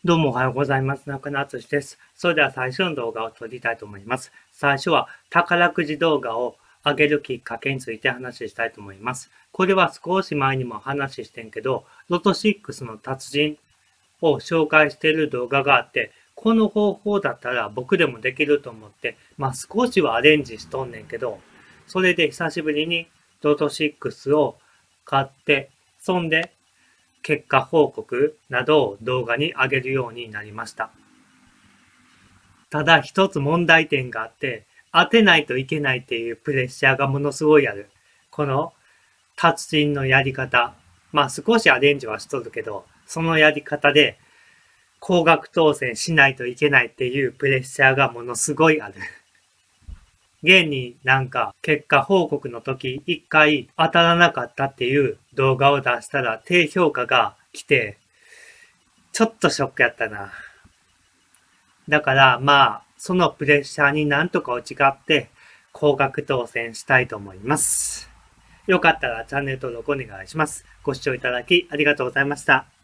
どうもおはようございます。中野敦です。それでは最初の動画を撮りたいと思います。最初は宝くじ動画を上げるきっかけについて話したいと思います。これは少し前にも話してんけど、ロト6の達人を紹介している動画があって、この方法だったら僕でもできると思って、少しはアレンジしとんねんけど、それで久しぶりにロト6を買って、そんで結果報告などを動画に上げるようになりました。ただ一つ問題点があって、当てないといけないっていうプレッシャーがものすごいある。この達人のやり方。少しアレンジはしとるけど、そのやり方で高額当選しないといけないっていうプレッシャーがものすごいある。現に結果報告の時一回当たらなかったっていう動画を出したら低評価が来て、ちょっとショックやったな。だからそのプレッシャーになんとか打ち勝って高額当選したいと思います。よかったらチャンネル登録お願いします。ご視聴いただきありがとうございました。